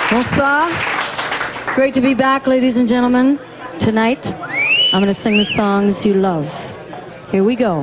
Bonsoir. Great to be back, ladies and gentlemen. Tonight, I'm going to sing the songs you love. Here we go.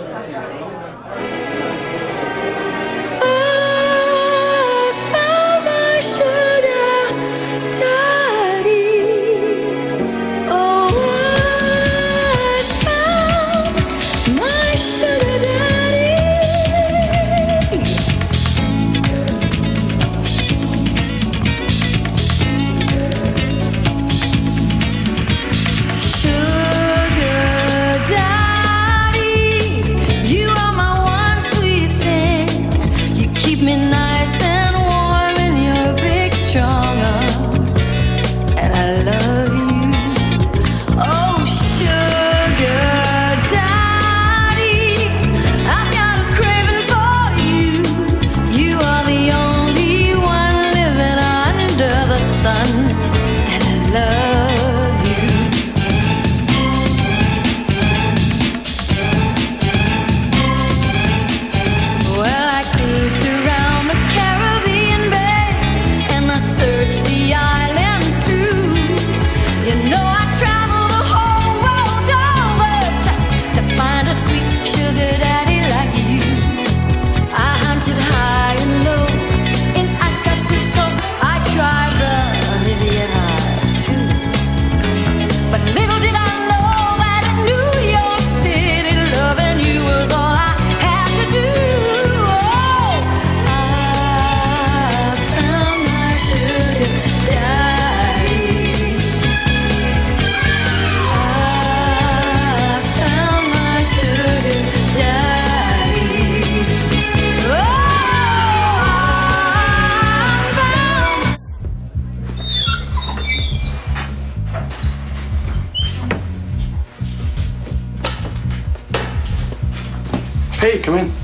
Hey, come in.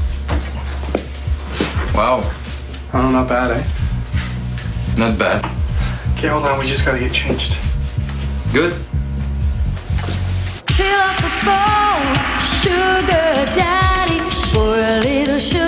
Wow. Oh, not bad, eh? Not bad. Okay, hold on. We just gotta get changed. Good. Fill up the bowl, sugar daddy, pour a little sugar.